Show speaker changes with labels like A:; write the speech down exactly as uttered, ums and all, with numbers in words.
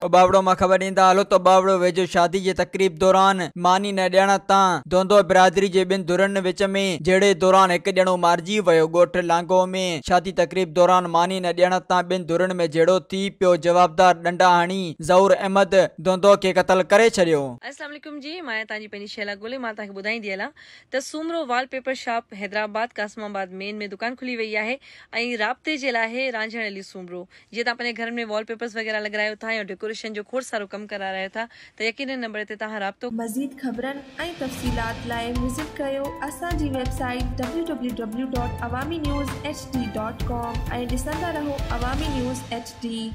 A: बावड़ो मां ख़बर ॾींदा हलो त बावड़ो वेझो शादी जे तकरीब दौरान मानी न ॾियण तां दोंदो बिरादरी जे ॿिनि धुरनि विच में जहिड़े दौरान हिकु ॼणो मारिजी वियो। ॻोठ लांगो में शादी तकरीब दौरान मानी न ॾियण तां ॿिनि धुरनि में जहिड़ो थी पियो। जवाबदार डंडा हणी ज़हूर अहमद दोंदो खे क़तल करे छॾियो।
B: अस्सलाम वालेकुम जी, मां तव्हांजी पंहिंजी शैला गोले मां तव्हांखे ॿुधाईंदी हलां त Soomro wallpaper shop Hyderabad Qasimabad main में दुकान खुली वई आहे ऐं राब्ते जे लाइ रांझण अली सूमरो। जीअं तव्हां पंहिंजे घर में वॉलपेपर्स वग़ैरह लॻारायो था या डेकोरेशन जो खोड़ सारो कमु करारायो था त यकीनन नंबर ते तव्हां राब्तो।
C: मज़ीद ख़बरनि ऐं तफ़सीलात लाइ विज़िट कयो असांजी website W W W dot Awami news H D dot com ऐं ॾिसंदा रहो अवामी न्यूज़ एच डी।